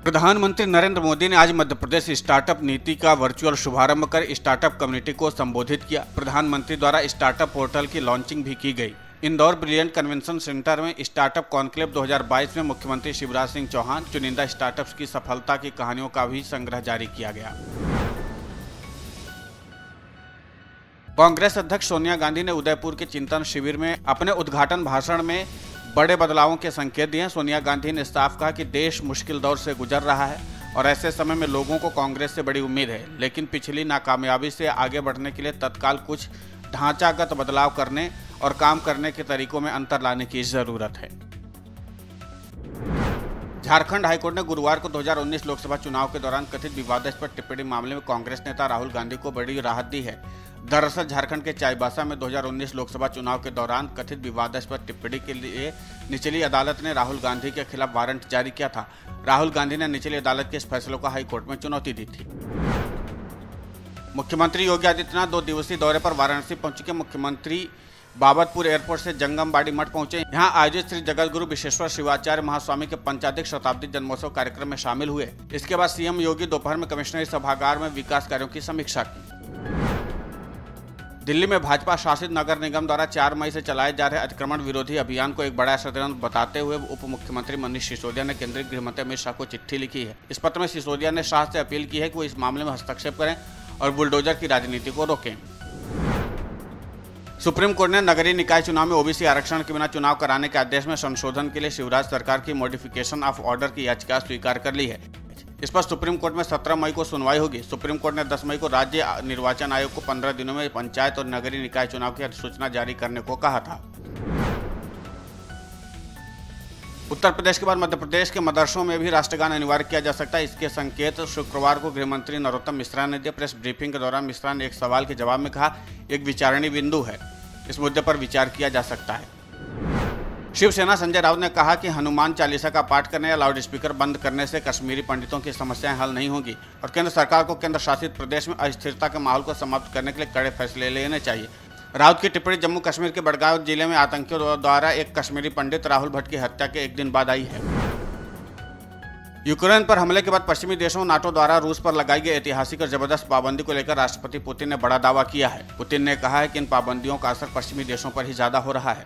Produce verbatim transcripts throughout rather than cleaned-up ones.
प्रधानमंत्री नरेंद्र मोदी ने आज मध्य प्रदेश स्टार्टअप नीति का वर्चुअल शुभारंभ कर स्टार्टअप कम्युनिटी को संबोधित किया। प्रधानमंत्री द्वारा स्टार्टअप पोर्टल की लॉन्चिंग भी की गई। इंदौर ब्रिलियंट कन्वेंशन सेंटर में स्टार्टअप कॉन्क्लेव दो हज़ार बाईस में मुख्यमंत्री शिवराज सिंह चौहान चुनिंदा स्टार्टअप्स की सफलता की कहानियों का भी संग्रह जारी किया गया। कांग्रेस अध्यक्ष सोनिया गांधी ने उदयपुर के चिंतन शिविर में अपने उद्घाटन भाषण में बड़े बदलावों के संकेत दिए। सोनिया गांधी ने साफ कहा कि देश मुश्किल दौर से गुजर रहा है और ऐसे समय में लोगों को कांग्रेस से बड़ी उम्मीद है, लेकिन पिछली नाकामयाबी से आगे बढ़ने के लिए तत्काल कुछ ढांचागत बदलाव करने और काम करने के तरीकों में अंतर लाने की जरूरत है। झारखंड हाईकोर्ट ने गुरुवार को दो हज़ार उन्नीस लोकसभा चुनाव के दौरान कथित विवादास्पद टिप्पणी मामले में कांग्रेस नेता राहुल गांधी को बड़ी राहत दी है। दरअसल झारखंड के चाईबासा में दो हज़ार उन्नीस लोकसभा चुनाव के दौरान कथित विवादास्पद टिप्पणी के लिए निचली अदालत ने राहुल गांधी के खिलाफ वारंट जारी किया था। राहुल गांधी ने निचली अदालत के इस फैसले को हाईकोर्ट में चुनौती दी थी। मुख्यमंत्री योगी आदित्यनाथ दो दिवसीय दौरे पर वाराणसी पहुंच चुके। मुख्यमंत्री बाबतपुर एयरपोर्ट से जंगमबाड़ी मठ पहुंचे। यहां आयोजित श्री जगतगुरु विश्वेश्वर शिवाचार्य महास्वामी के पंचाधिक शताब्दी जन्मोत्सव कार्यक्रम में शामिल हुए। इसके बाद सीएम योगी दोपहर में कमिश्नरी सभागार में विकास कार्यों की समीक्षा की। दिल्ली में भाजपा शासित नगर निगम द्वारा चार मई से चलाए जा रहे अतिक्रमण विरोधी अभियान को एक बड़ा षड्यंत्र बताते हुए उप मुख्यमंत्री मनीष सिसोदिया ने केंद्रीय गृह मंत्री अमित शाह को चिट्ठी लिखी है। इस पत्र में सिसोदिया ने शाह से अपील की है कि वो इस मामले में हस्तक्षेप करें और बुलडोजर की राजनीति को रोकें। सुप्रीम कोर्ट ने नगरीय निकाय चुनाव में ओबीसी आरक्षण के बिना चुनाव कराने के आदेश में संशोधन के लिए शिवराज सरकार की मॉडिफिकेशन ऑफ ऑर्डर की याचिका स्वीकार कर ली है। इस पर सुप्रीम कोर्ट में सत्रह मई को सुनवाई होगी। सुप्रीम कोर्ट ने दस मई को राज्य निर्वाचन आयोग को पंद्रह दिनों में पंचायत और नगरीय निकाय चुनाव की अधिसूचना जारी करने को कहा था। उत्तर प्रदेश के बाद मध्य प्रदेश के मदरसों में भी राष्ट्रगान अनिवार्य किया जा सकता है। इसके संकेत शुक्रवार को गृह मंत्री नरोत्तम मिश्रा ने दिए। प्रेस ब्रीफिंग के दौरान मिश्रा ने एक सवाल के जवाब में कहा, एक विचारणीय बिंदु है, इस मुद्दे पर विचार किया जा सकता है। शिवसेना संजय राउत ने कहा कि हनुमान चालीसा का पाठ करने या लाउडस्पीकर बंद करने से कश्मीरी पंडितों की समस्याएं हल नहीं होंगी और केंद्र सरकार को केंद्र शासित प्रदेश में अस्थिरता के माहौल को समाप्त करने के लिए कड़े फैसले लेने चाहिए। राउत की टिप्पणी जम्मू कश्मीर के बड़गांव जिले में आतंकियों द्वारा एक कश्मीरी पंडित राहुल भट्ट की हत्या के एक दिन बाद आई है। यूक्रेन पर हमले के बाद पश्चिमी देशों नाटो द्वारा रूस पर लगाई गई ऐतिहासिक और जबरदस्त पाबंदी को लेकर राष्ट्रपति पुतिन ने बड़ा दावा किया है। पुतिन ने कहा है कि इन पाबंदियों का असर पश्चिमी देशों पर ही ज्यादा हो रहा है।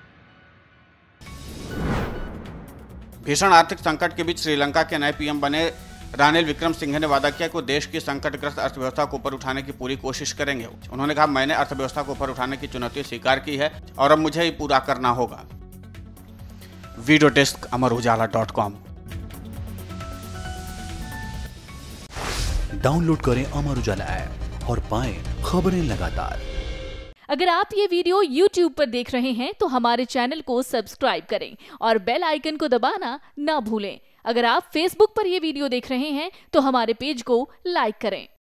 भीषण आर्थिक संकट के बीच श्रीलंका के नए पीएम बने रानिल विक्रमसिंघे ने वादा किया कि वो देश की संकटग्रस्त अर्थव्यवस्था को ऊपर उठाने की पूरी कोशिश करेंगे। उन्होंने कहा, मैंने अर्थव्यवस्था को ऊपर उठाने की चुनौती स्वीकार की है और अब मुझे ही पूरा करना होगा। Video desk Amar Ujala dot com. Download करें अमर उजाला ऐप और पाएं खबरें लगातार। अगर आप ये वीडियो यूट्यूब पर देख रहे हैं तो हमारे चैनल को सब्सक्राइब करें और बेल आइकन को दबाना ना भूलें। अगर आप फेसबुक पर ये वीडियो देख रहे हैं तो हमारे पेज को लाइक करें।